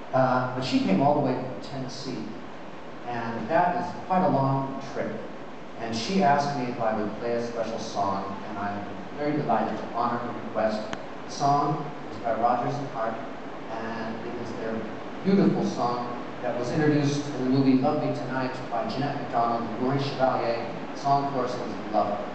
But she came all the way from Tennessee, and that is quite a long trip. And she asked me if I would play a special song, and I'm very delighted to honor her request. The song is by Rodgers Hart, and it is their beautiful song that was introduced in the movie Love Me Tonight by Jeanette MacDonald and Maurice Chevalier. The song, of course, was Love.